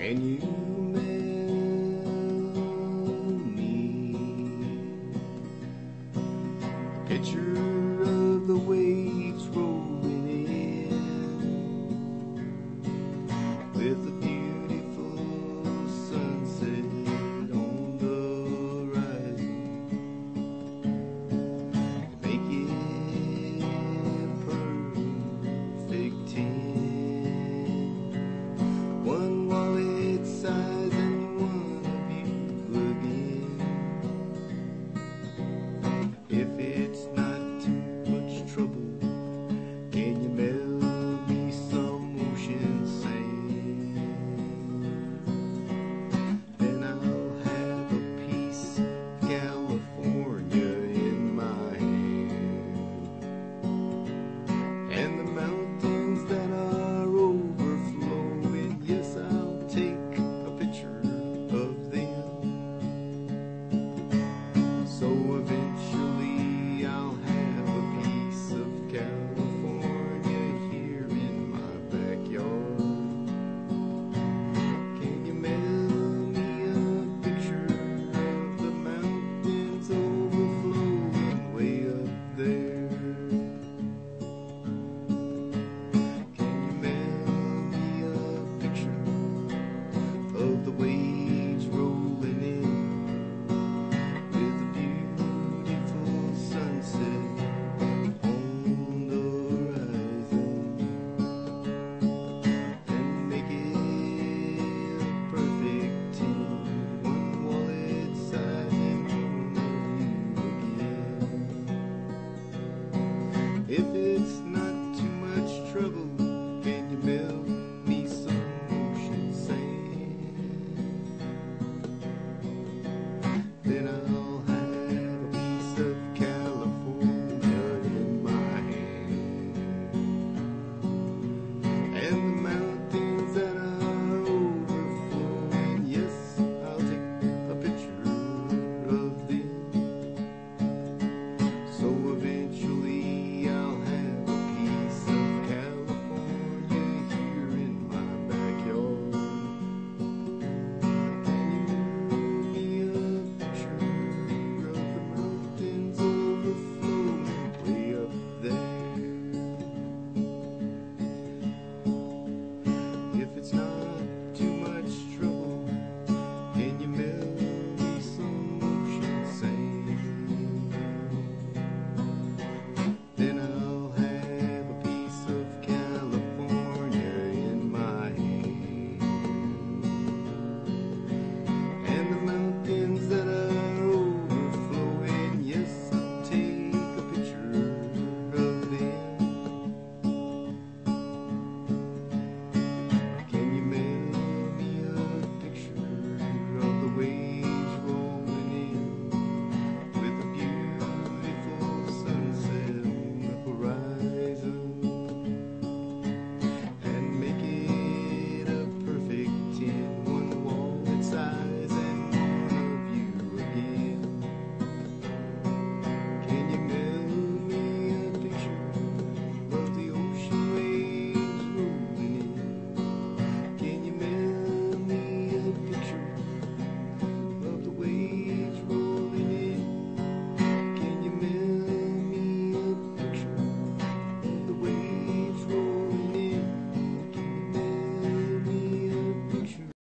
Can you mail me a picture of the waves rolling in with a beautiful sunset on the horizon? Make it perfect 10. One wallet size and one of you again. If it's not too much trouble, can you mail me some ocean sand? Then I'll have a piece of California in my hand, and the mountains that are overflowing. Yes, I'll take a picture of them. So eventually I'll have a piece of California here in my backyard. Can you mail me a picture of the mountains overflowing way up there? Can you mail me a picture of the waves rolling in with a beautiful sunset on the horizon? And make it a perfect 10. One wallet size and one of you again. If